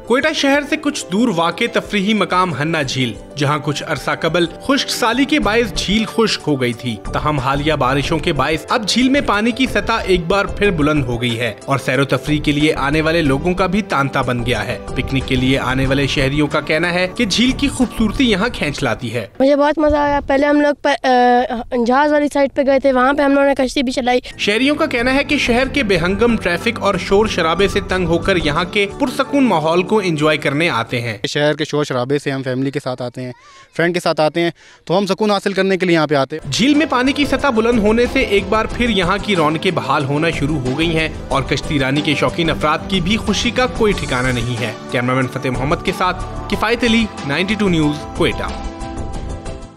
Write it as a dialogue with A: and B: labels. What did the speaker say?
A: क्वेटा शहर से कुछ दूर वाक़े तफरीही मकाम हन्ना झील, जहां कुछ अरसा कबल खुश्क साली के बायस झील खुश्क हो गई थी। तहम हालिया बारिशों के बायस अब झील में पानी की सतह एक बार फिर बुलंद हो गई है और सैरो तफरी के लिए आने वाले लोगों का भी तांता बन गया है। पिकनिक के लिए आने वाले शहरियों का कहना है कि झील की खूबसूरती यहाँ खींच लाती है।
B: मुझे बहुत मजा आया। पहले हम लोग जहाज वाली साइड पे गए थे, वहाँ पे हम लोगों ने कश्ती भी चलाई।
A: शहरियों का कहना है कि शहर के बेहंगम ट्रैफिक और शोर शराबे से तंग होकर यहाँ के पुरसकून माहौल को एंजॉय करने आते हैं।
C: शहर के शोर शराबे से हम फैमिली के साथ आते हैं, फ्रेंड के साथ आते हैं, तो हम सुकून हासिल करने के लिए यहाँ पे आते हैं।
A: झील में पानी की सतह बुलंद होने से एक बार फिर यहाँ की रौनकें बहाल होना शुरू हो गई हैं और कश्ती रानी के शौकीन अफराद की भी खुशी का कोई ठिकाना नहीं है। कैमरामैन फतेह मोहम्मद के साथ किफायत अली, 92 न्यूज़, क्वेटा।